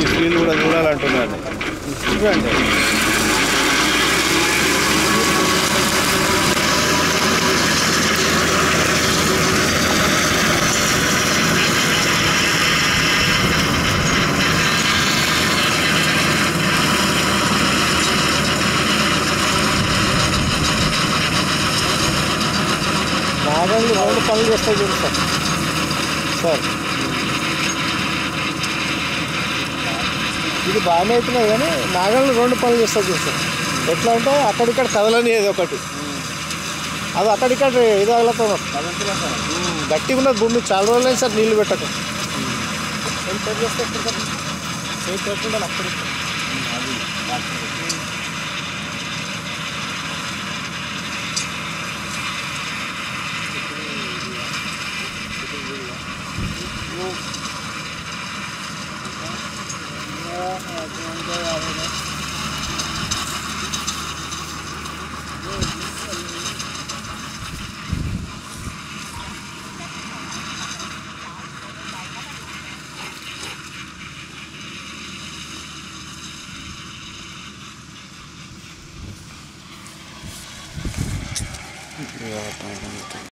Field కూడా చూడాలంటున్నాను. చూడండి. నాగళ్ళు 2 పనులు చేస్తాయి చూడు సార్. సార్ ఇది బాగానే అవుతున్నాయి కానీ నాగళ్ళు 2 పనులు చేస్తాయి చూడు సార్. ఎట్లా అంటే అక్కడిక్కడ కదలని ఏదో ఒకటి అది అక్కడిక్కడ ఇది తగులుతున్నాం. గట్టిగా ఉన్నది భూమి చాలా రోజులైంది సార్ నీళ్ళు పెట్టక. చేస్తే పెట్టకుండా అక్కడ